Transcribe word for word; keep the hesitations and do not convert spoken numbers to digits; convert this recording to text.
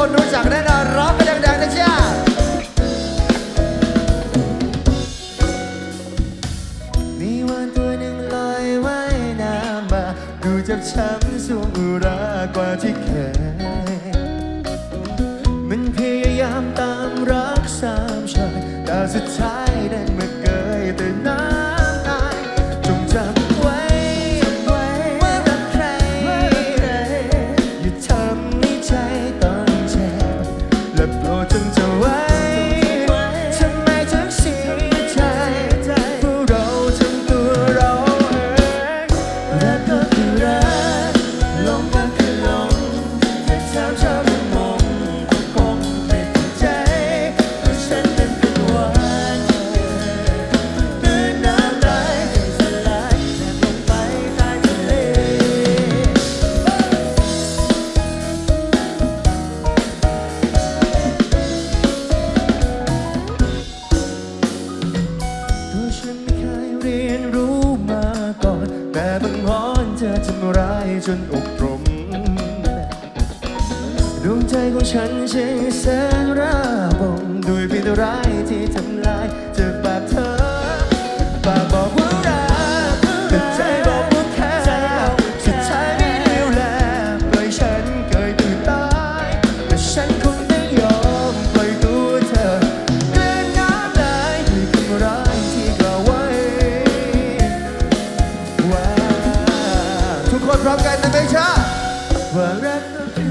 คนรู้จักแน่นอนร้องไปดังๆนะจ๊ะมีวันตัวหนึ่งลอยว่ายน้ำมาดูเจ็บช้ำสูงอุรากว่าที่เคยมันพยายามตามรักสามชายแต่สุดท้ายดันมาเกยแต่น้ำตายจงจำไว้ว่ารักใครอย่าทำให้ใจต้องเจ็บและโปรดจงจำไว้ทำไมถึงเสียใจพวกเราทำตัวเราเองรักก็คือรักลงก็คือลงแต่ถามชอบมองคงไม่เข้าใจเพราะฉันนั้นเป็นหวานเดินน้ำไหลสลายแนบลงไปใต้ทะเลตัวฉันไม่เคยเรียนรู้มาก่อนแต่บางหนเธอทำร้ายจนอกตรมดวงใจของฉันช่างแสนระบมด้วยพิษร้ายที่ทำลายเธอแบบเธอปากบอกว่ารักแต่ใจบอกว่าแค่สุดท้ายไม่เลี้ยวแลปล่อยฉันเกยตื่นตายแต่ฉันคงไม่ยอมปล่อยตัวเธอเดินน้ำไหลด้วยคำร้ายที่กล่าวไว้ว่าทุกคนพร้อมกันนะเบชาว่ารักก็คือ